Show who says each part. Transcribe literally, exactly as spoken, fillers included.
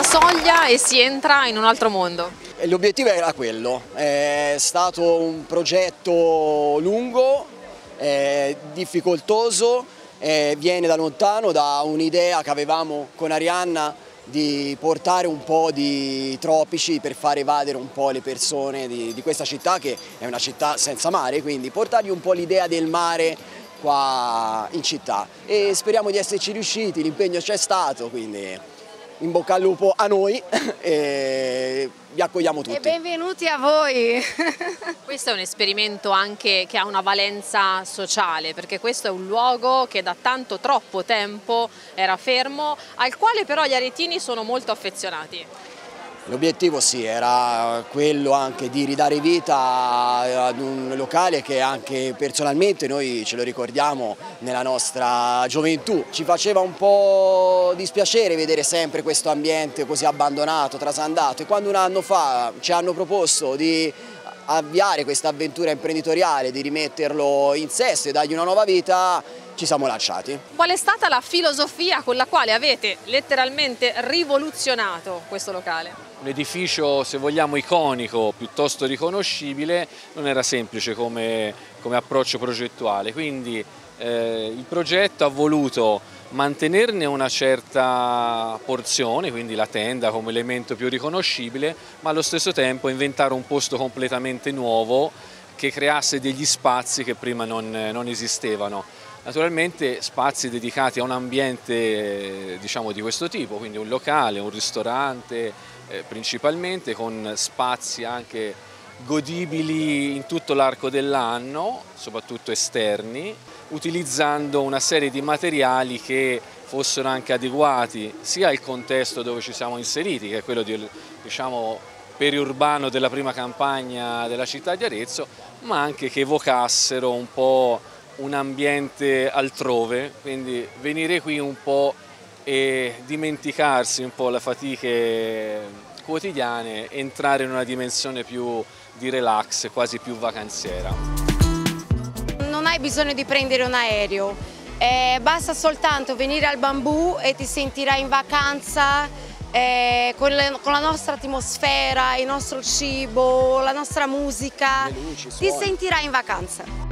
Speaker 1: soglia e si entra in un altro mondo.
Speaker 2: L'obiettivo era quello, è stato un progetto lungo, eh, difficoltoso, eh, viene da lontano, da un'idea che avevamo con Arianna di portare un po' di tropici per far evadere un po' le persone di, di questa città, che è una città senza mare, quindi portargli un po' l'idea del mare qua in città, e speriamo di esserci riusciti, l'impegno c'è stato, quindi in bocca al lupo a noi e vi accogliamo tutti.
Speaker 3: E benvenuti a voi!
Speaker 1: Questo è un esperimento anche che ha una valenza sociale, perché questo è un luogo che da tanto, troppo tempo era fermo, al quale però gli aretini sono molto affezionati.
Speaker 2: L'obiettivo sì, era quello anche di ridare vita ad un locale che anche personalmente noi ce lo ricordiamo nella nostra gioventù. Ci faceva un po' dispiacere vedere sempre questo ambiente così abbandonato, trasandato, e quando un anno fa ci hanno proposto di avviare questa avventura imprenditoriale, di rimetterlo in sesto e dargli una nuova vita, ci siamo lanciati.
Speaker 1: Qual è stata la filosofia con la quale avete letteralmente rivoluzionato questo locale?
Speaker 4: Un edificio, se vogliamo, iconico, piuttosto riconoscibile, non era semplice come, come approccio progettuale, quindi eh, il progetto ha voluto mantenerne una certa porzione, quindi la tenda come elemento più riconoscibile, ma allo stesso tempo inventare un posto completamente nuovo che creasse degli spazi che prima non, non esistevano. Naturalmente spazi dedicati a un ambiente, diciamo, di questo tipo, quindi un locale, un ristorante eh, principalmente, con spazi anche godibili in tutto l'arco dell'anno, soprattutto esterni, utilizzando una serie di materiali che fossero anche adeguati sia al contesto dove ci siamo inseriti, che è quello di, diciamo, periurbano della prima campagna della città di Arezzo, ma anche che evocassero un po' un ambiente altrove, quindi venire qui un po' e dimenticarsi un po' le fatiche quotidiane, entrare in una dimensione più di relax, quasi più vacanziera.
Speaker 3: Non hai bisogno di prendere un aereo, eh, basta soltanto venire al Bambù e ti sentirai in vacanza eh, con, le, con la nostra atmosfera, il nostro cibo, la nostra musica,
Speaker 2: Le luci,
Speaker 3: ti sentirai in vacanza.